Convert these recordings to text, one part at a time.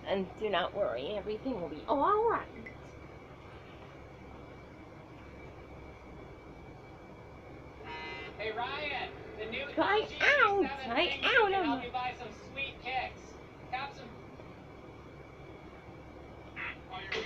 And do not worry, everything will be all right. Hey Ryan, the new Try out. can help you buy some sweet kicks. Got some. Are you ready?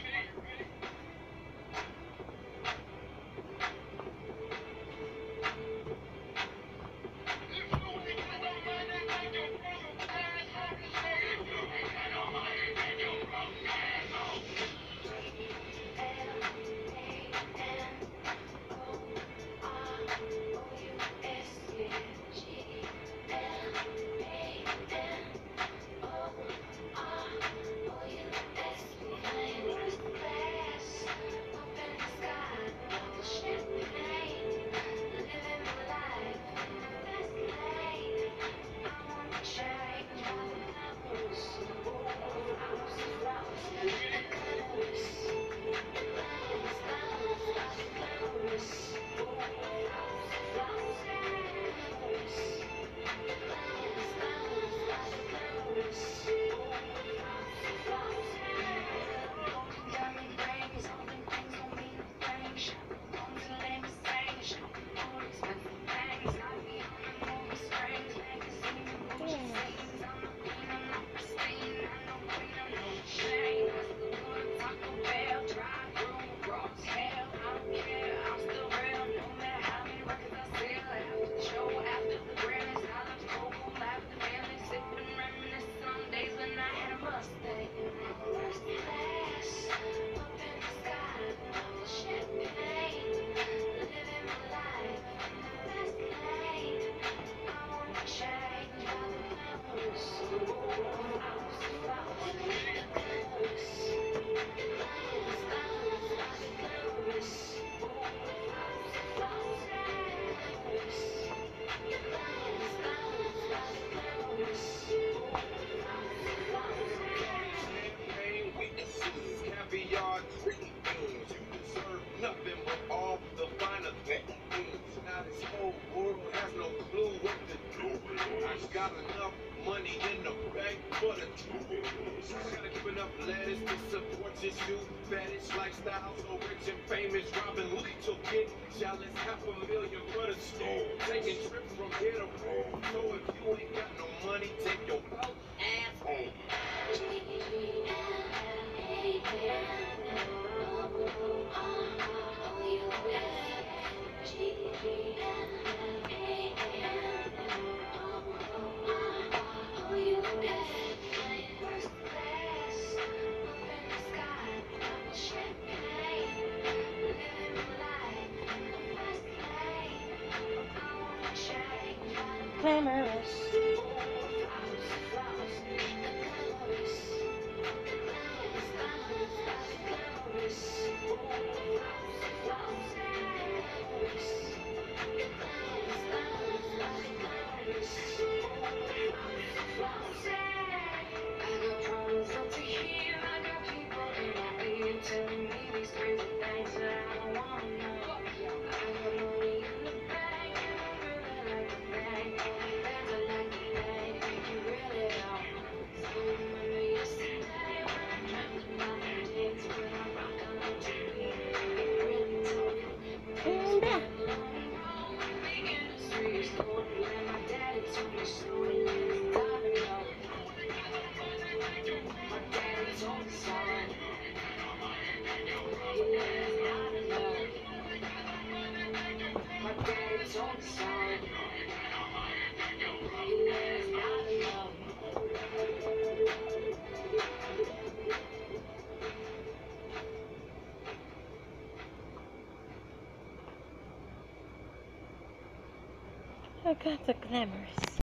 Nothing but all the finer things. Now this whole world has no clue what to do. I got enough money in the bank for the two. Gotta keep enough lettuce to support your shoe fetish lifestyle. So rich and famous, Robin Lee took it. Jealous, $500,000 for the store. Taking trips from here to Rome. So if you ain't got no money, take your broke ass home. Glamorous. I got the Glamorous.